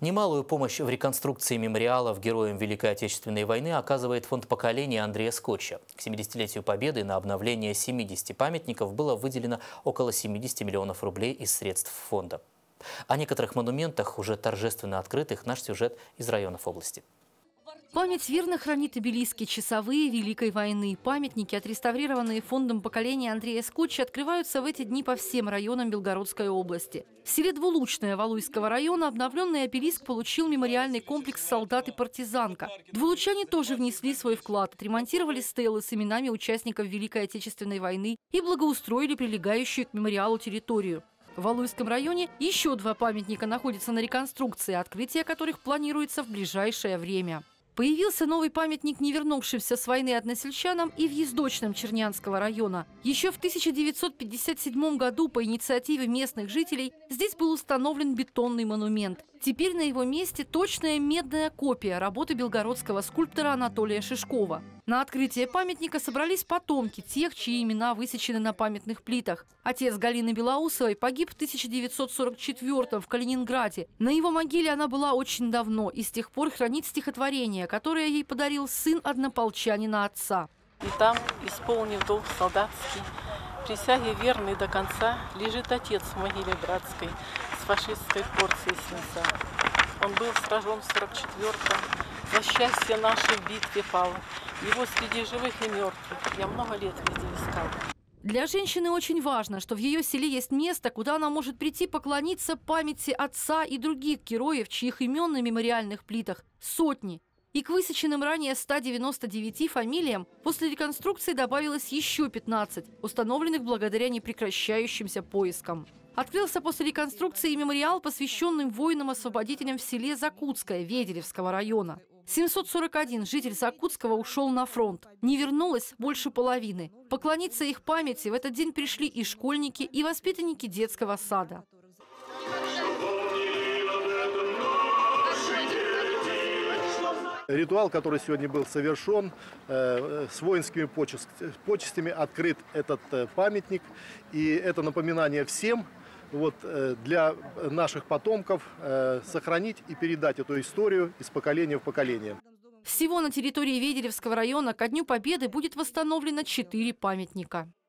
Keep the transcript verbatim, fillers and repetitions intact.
Немалую помощь в реконструкции мемориалов героям Великой Отечественной войны оказывает фонд поколения Андрея Скотча. К семидесятилетию Победы на обновление семидесяти памятников было выделено около семидесяти миллионов рублей из средств фонда. О некоторых монументах, уже торжественно открытых, наш сюжет из районов области. Память верно хранит обелиски часовые Великой войны. Памятники, отреставрированные фондом поколения Андрея Скотча, открываются в эти дни по всем районам Белгородской области. В селе Двулучное Валуйского района обновленный обелиск получил мемориальный комплекс «Солдат и партизанка». Двулучане тоже внесли свой вклад, отремонтировали стелы с именами участников Великой Отечественной войны и благоустроили прилегающую к мемориалу территорию. В Валуйском районе еще два памятника находятся на реконструкции, открытие которых планируется в ближайшее время. Появился новый памятник не вернувшимся с войны односельчанам и в Ездочном Чернянского района. Еще в тысяча девятьсот пятьдесят седьмом году по инициативе местных жителей здесь был установлен бетонный монумент. Теперь на его месте точная медная копия работы белгородского скульптора Анатолия Шишкова. На открытие памятника собрались потомки тех, чьи имена высечены на памятных плитах. Отец Галины Белоусовой погиб в тысяча девятьсот сорок четвёртом в Калининграде. На его могиле она была очень давно и с тех пор хранит стихотворение, которое ей подарил сын однополчанина отца. И там, исполнив долг солдатский, присяге верный до конца, лежит отец в могиле братской с фашистской порцией свинца. Он был сражен в сорок четвёртом, за счастье наше в битве пал. Его среди живых и мертвых я много лет везде искал. Для женщины очень важно, что в ее селе есть место, куда она может прийти поклониться памяти отца и других героев, чьих имен на мемориальных плитах сотни. И к высеченным ранее ста девяноста девяти фамилиям после реконструкции добавилось еще пятнадцать, установленных благодаря непрекращающимся поискам. Открылся после реконструкции мемориал, посвященный воинам-освободителям в селе Закутское Веделевского района. семьсот сорок один житель Закутского ушел на фронт. Не вернулось больше половины. Поклониться их памяти в этот день пришли и школьники, и воспитанники детского сада. Ритуал, который сегодня был совершен, э, с воинскими почестями открыт этот э, памятник. И это напоминание всем, вот, э, для наших потомков э, сохранить и передать эту историю из поколения в поколение. Всего на территории Веделевского района ко Дню Победы будет восстановлено четыре памятника.